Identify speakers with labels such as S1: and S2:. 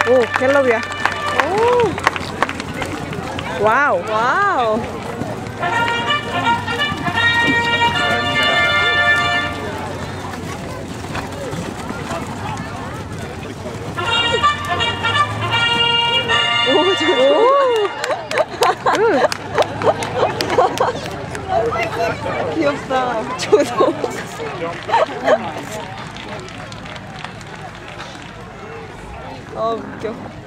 S1: 오, 갤럽이야. 오. 와우. 와우. 오, 저거. 귀엽다. 저도. 아, 웃겨.